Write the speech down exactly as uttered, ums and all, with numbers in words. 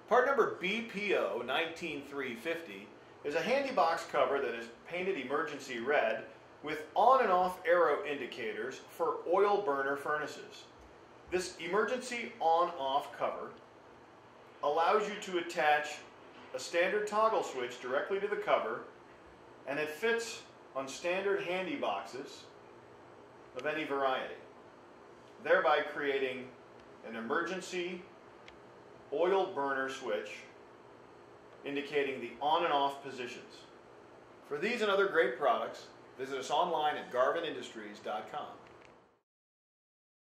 Part number B P O one nine three five zero is a handy box cover that is painted emergency red with on and off arrow indicators for oil burner furnaces. This emergency on-off cover allows you to attach a standard toggle switch directly to the cover, and it fits on standard handy boxes of any variety, thereby creating an emergency oil burner switch indicating the on and off positions. For these and other great products, visit us online at garvin industries dot com.